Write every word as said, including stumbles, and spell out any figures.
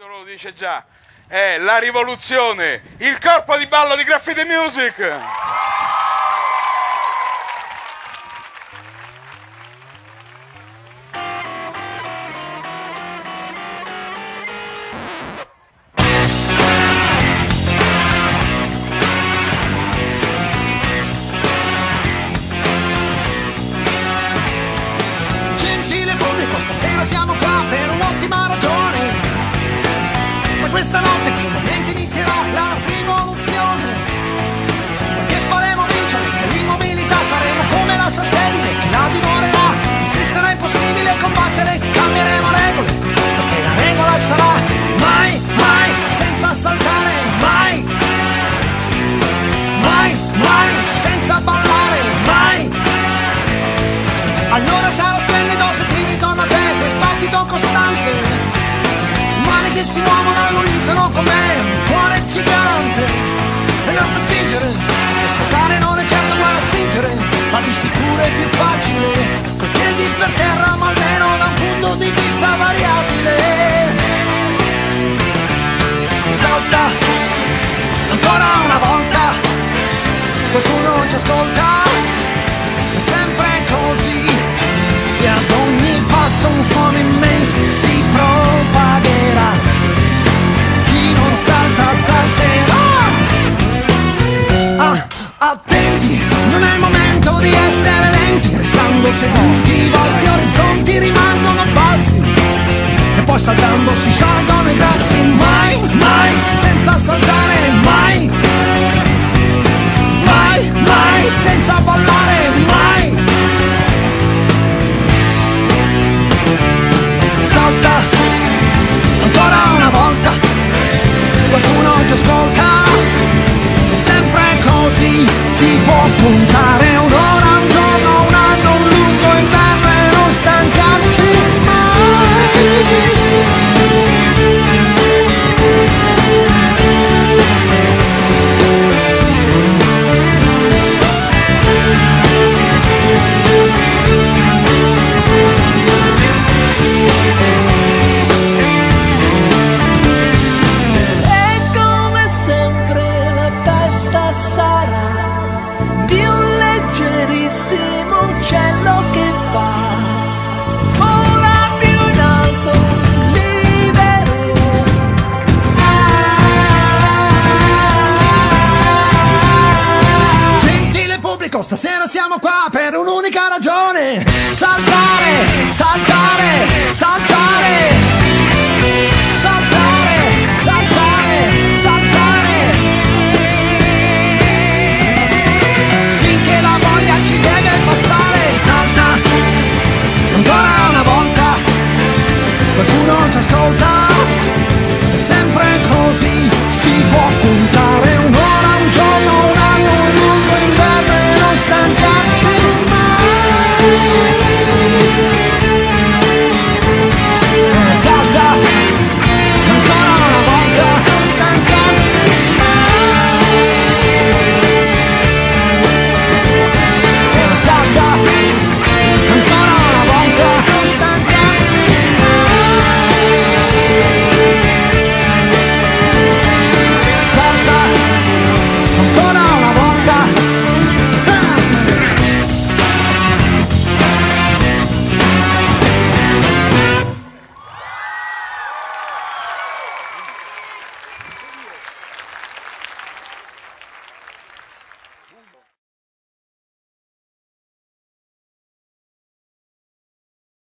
titolo lo dice già, è la rivoluzione, il corpo di ballo di Graffiti Music. Stasera siamo qua per un'ottima ragione, ma questa notte finalmente inizierà la rivoluzione, perché faremo vincere l'immobilità, saremo come la salsedine che la divorerà, e se sarà impossibile combattere cambieremo regole, perché la regola sarà mai, mai, senza saltare, mai, mai, mai, senza ballare, mai. Allora sarà splendido se ti ritorna a te questo battito costante, mani che si muovono all'unisono con me, un cuore gigante, e non per fingere che saltare non è certo uguale a spingere, ma di sicuro è più facile, coi piedi per terra ma almeno da un punto di vista variabile. Salta, ancora una volta, qualcuno ci ascolta, è sempre così. E ad ogni passo un suono immenso si propagherà. Chi non salta salterà. Ah, attenti, non è il momento di essere lenti, restando seduti i vostri orizzonti rimangono bassi, e poi saltando si sciolgono